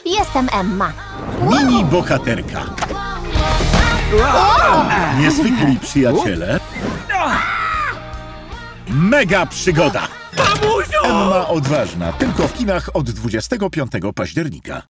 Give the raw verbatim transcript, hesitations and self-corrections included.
Jestem Emma. Mini bohaterka. Niezwykli przyjaciele. Mega przygoda. Emma odważna, tylko w kinach od dwudziestego piątego października.